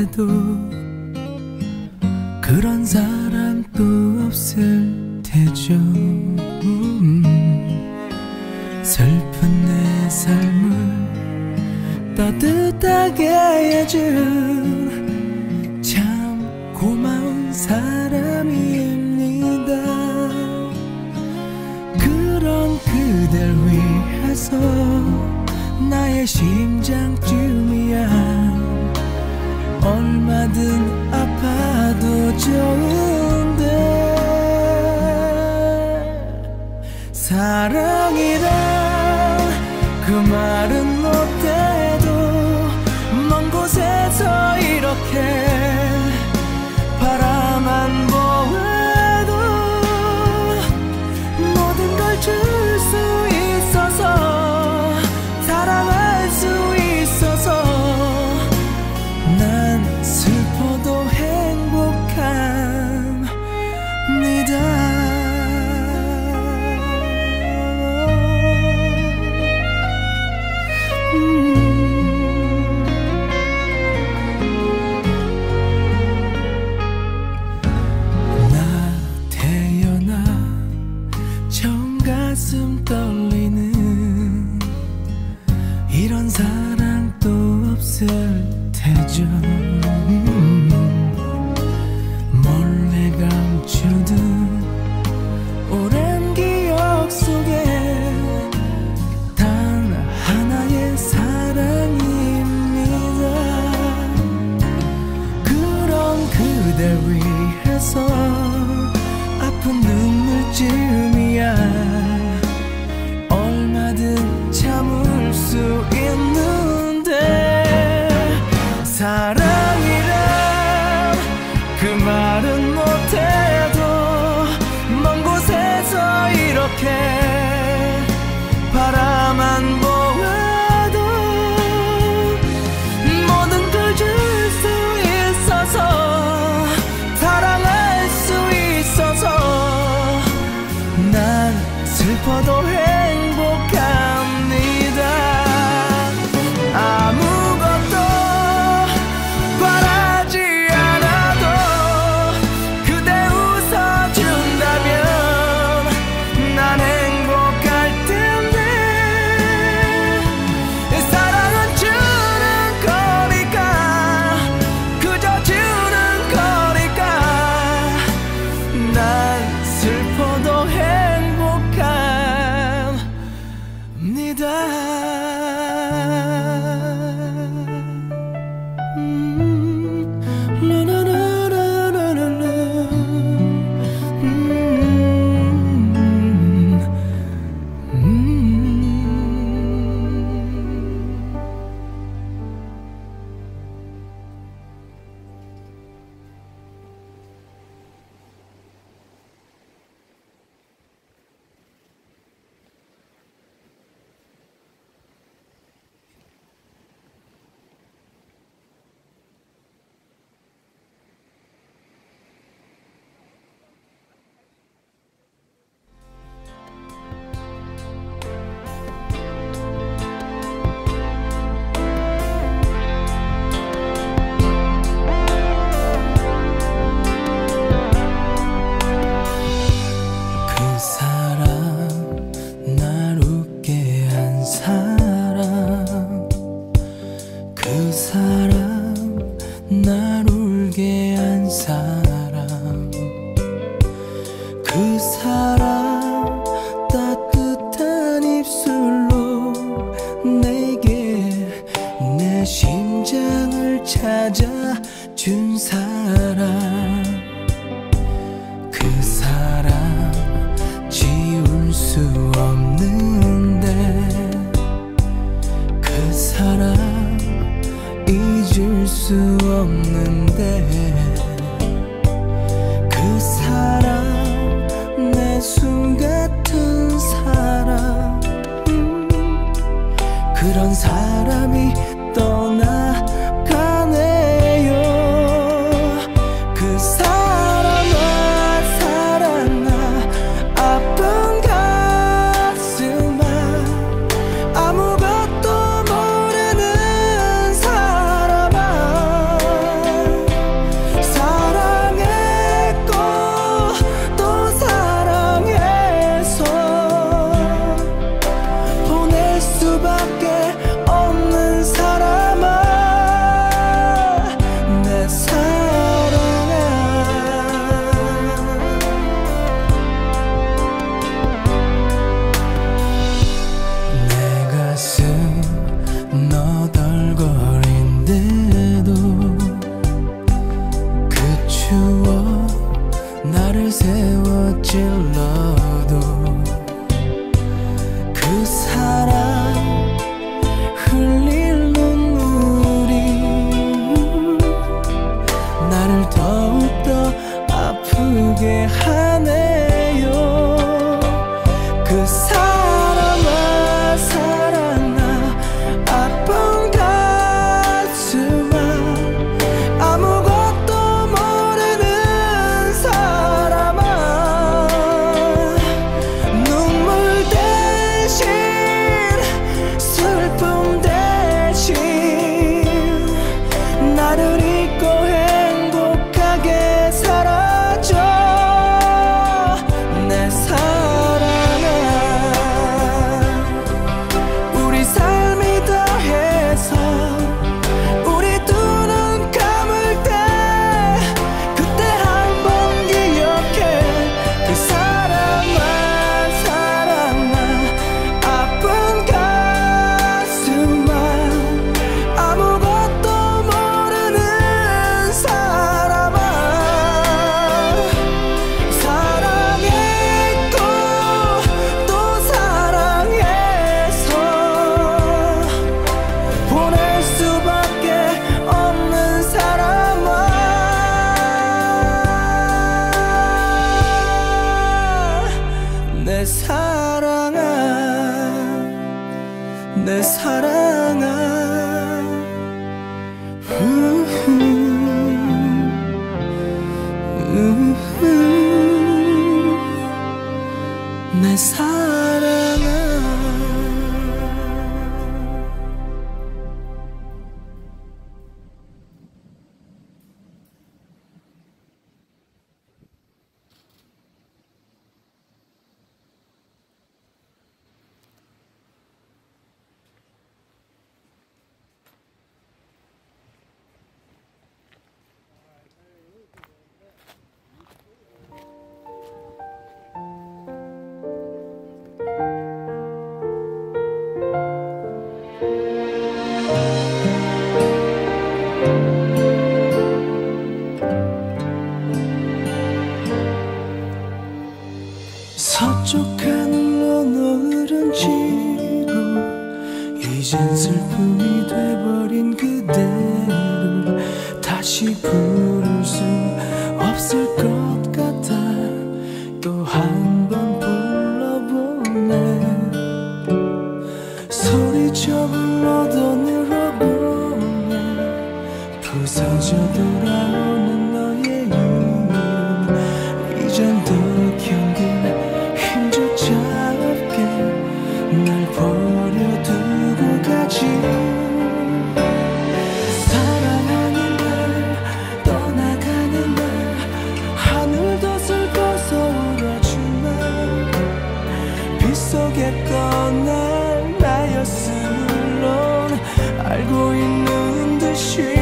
못해도 그런 사람 또 없을 테죠. 슬픈 내 삶을 따뜻하게 해준 참 고마운 사람입니다. 그런 그댈 위해서 나의 심장쯤이야 얼마든 아파도 좋은데 사랑이란 그 말은 못해도 먼 곳에서 이렇게 바라만 보아도 모든 걸 줄 수 있어서 사랑할 수 있어서 난 슬퍼도 행복합니다. 나 태어나 처음 가슴 떨리는 이런 사랑 또 없을 테죠. 몰래 감추던 오랜 기억 속에 단 하나의 사랑입니다. 그런 그댈 위해서 아픈 눈물쯤이야 얼마든 참을 수 있는데 사랑이란 그 말은 못해도 먼 곳에서 이렇게 바라만 보아도 모든 걸 줄 수 있어서 사랑할 수 있어서 난 슬퍼도 행복합니다. 아무것도 바라지 않아도 그대 웃어준다면 난 행복할 텐데 사랑은 주는 거니까 그저 주는 거니까 난 슬퍼도 행복합니다. 날 울게 한 사람 그 사람 따뜻한 입술로 내게 내 심장을 찾아준 사람 그 사람 지울 수 없는데 그 사람 잊을 수 없는데 그 사람 내 숨 같은 사람 그런 사람이 떠나가네요. 그 사람아 사랑아 아픈 가슴아 아무것도 모르는 사람아 내 사랑아 내 사랑아 내 사랑아. 서쪽 하늘로 노을은 지고 이젠 슬픔이 돼버린 그대를 다시 부를 수 없을 것 같아 또 한 번 불러보네 소리쳐 불러도 늘어보네 부서져 돌아오는 너의 이름 이젠 더 견딜 힘조차 없게 날 버려두고 가지 사랑하는 날 떠나가는 날 하늘도 슬퍼서 울어주마 빗속에 떠날 나였으면 물론 알고 있는 듯이